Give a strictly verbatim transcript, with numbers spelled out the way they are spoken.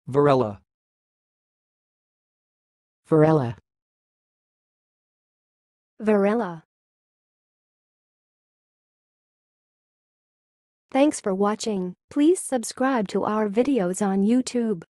VARELLA. VARELLA. VARELLA. Thanks for watching. Please subscribe to our videos on YouTube.